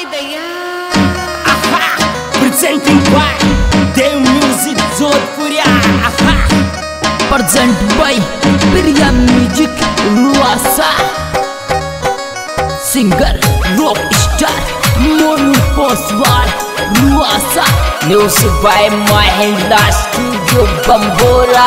Presenting by Dev Music Jodhpuria. Present by Priya Music Luasa. Singer rock star Monu Poswal Luasa. Music by Mahindra Studio Bambora.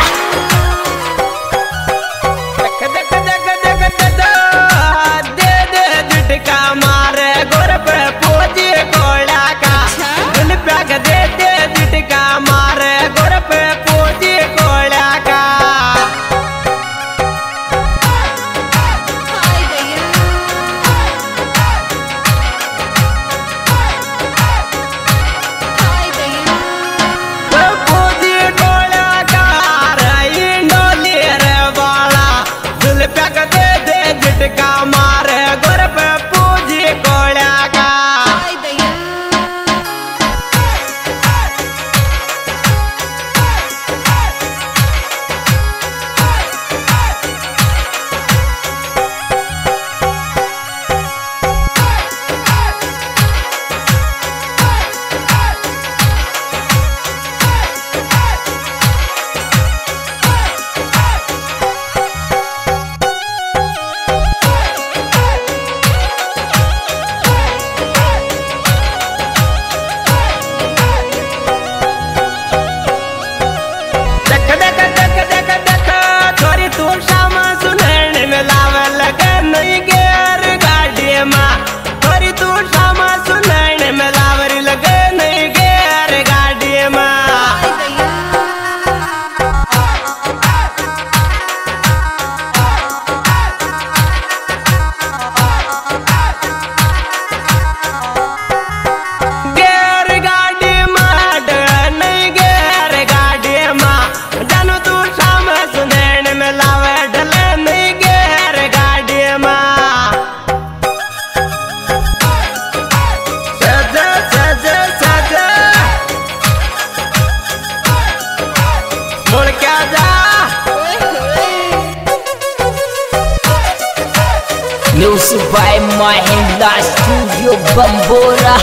Music by Mahindra Studio Bambora.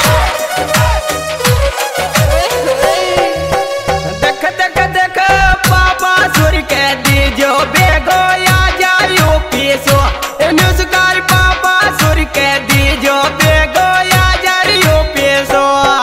देख देख देख पापा सुर के दीजो बेगो या जायो पीसो म्यूजिकल पापा सुर के दीजो बेगो या जायो पीसो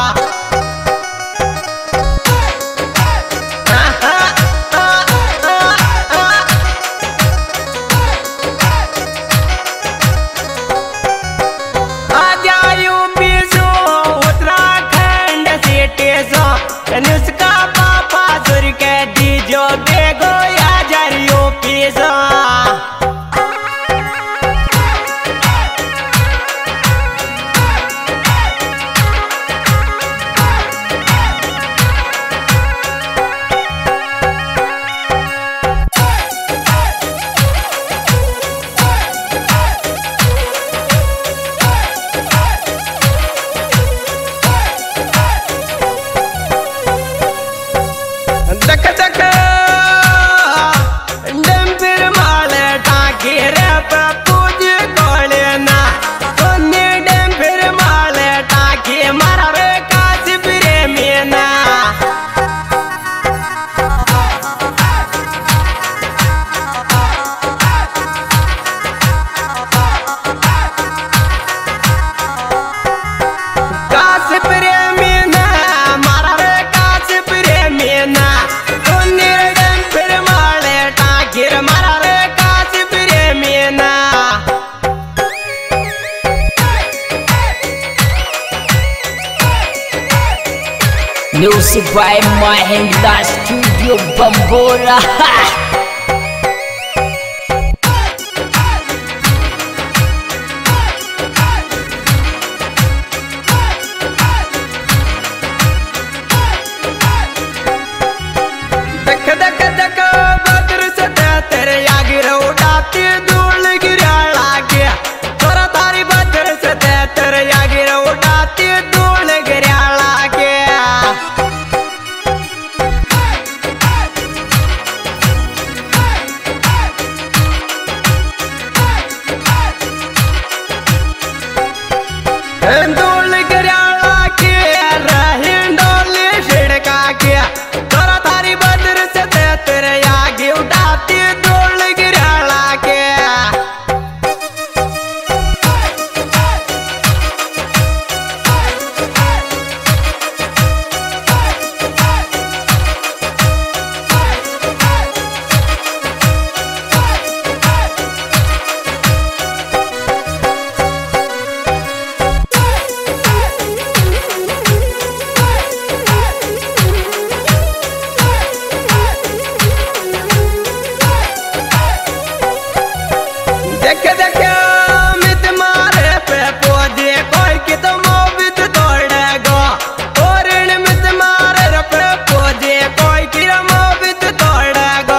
उसका पापा सुर के दीजो बेगो या जरियो पीसो देख देख डंपिर माले टाकी रे पूज कोले ना कोने डंपिर माले टाकी मारा रे काश प्रेमी ना काश प्रेमी ना मारा रे काश प्रेमी ना Music by Mahindra Studio Bambora. देख देख देख बद्र से तेरे आगे उड़ाती धूल गिरा लागे तोरा तारी बद्र से तेरे आगे उड़ाती धूल गिरा लागे डोल गिराला के रही डोली छिड़का के तोरा थारी बदर से तेरे आगे उठाती डोल गिराला के देख देख मित मारे पे पौधे कोई की तो मोबित तोड़ेगा और इन मित मारे पे पौधे कोई की मोबित तोड़ेगा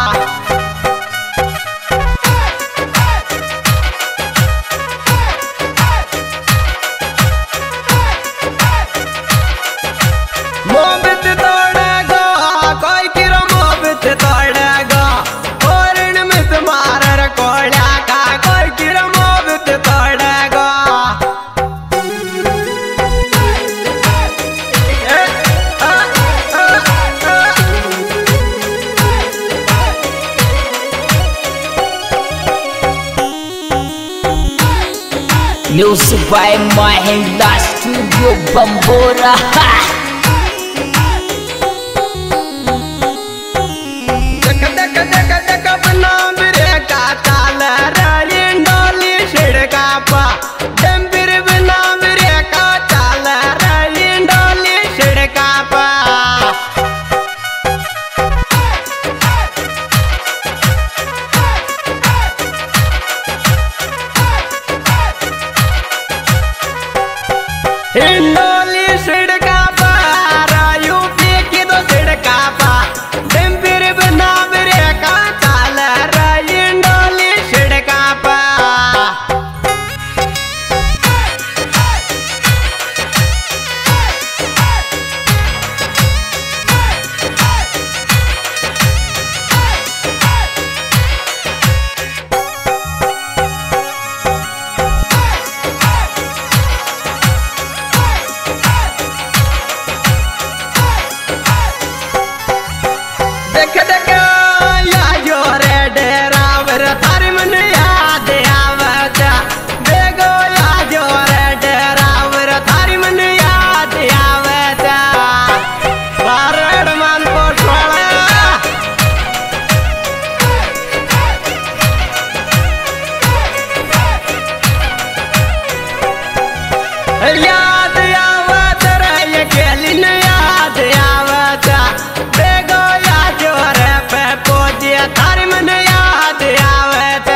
मोबित तोड़ेगा कोई की मोबित तोड़ेगा और इन मित मारे कोड़ा Music by Mahindra Studio Bambora. देख देख देख देख अपना बिरे का ताल रही डोली छिड़का पा डंबिर बिना बिरे का ताल रही डोली छिड़का पा डोली छिड़का पा यूपी की तो छिड़का पा डंबिर बिना बिरे का ताल रही डोली छिड़का पा देख देख या जो रे डेरावर थारी मन याद आवता बेगो या जो रे डेरावर थारी मन याद आवता बारड़ मान को छोड़ा याद आवत रे केलिन याद आवता बेगो या जो रे पे पोजिया थारी मन याद आवता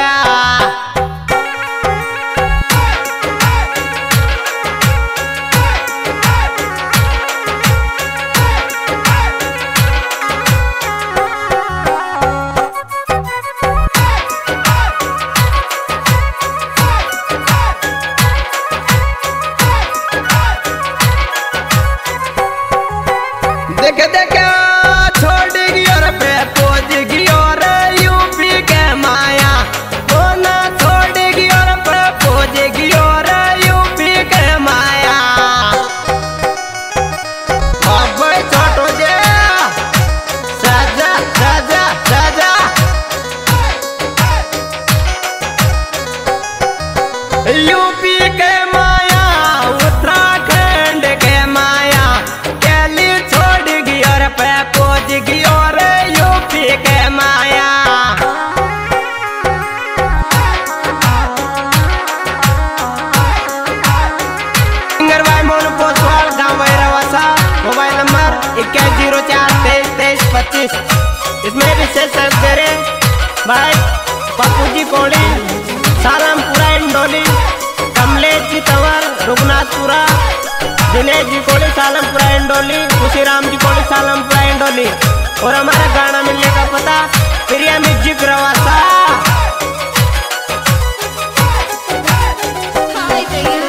देख देख छोड़ गयो रे पे पोज गयो रे यूपी के माया बोना छोड़ गयो रे पे पोज गयो रे यूपी के माया अब छोटो जे सजा सजा सजा यूपी के माया उत्तराखंड के माया कैली छोड़ गयो रे पे पोज गयो रे यूपी के माया सिंगर मोन पोसवाल गाँव वैरवासा मोबाइल नंबर 2104232325 इसमें विशेष करे भाई पप्पू जी कोड़ी सालमपुरा इंडोली कमलेश जी तंवर रघुनाथपुरा दिनेश जी कोड़ी सालमपुरा इंडोली खुशीराम जी कोड़ी सालमपुरा इंडोली और हमारा गाना मिलने का पता प्रिया म्यूजिक रवासा।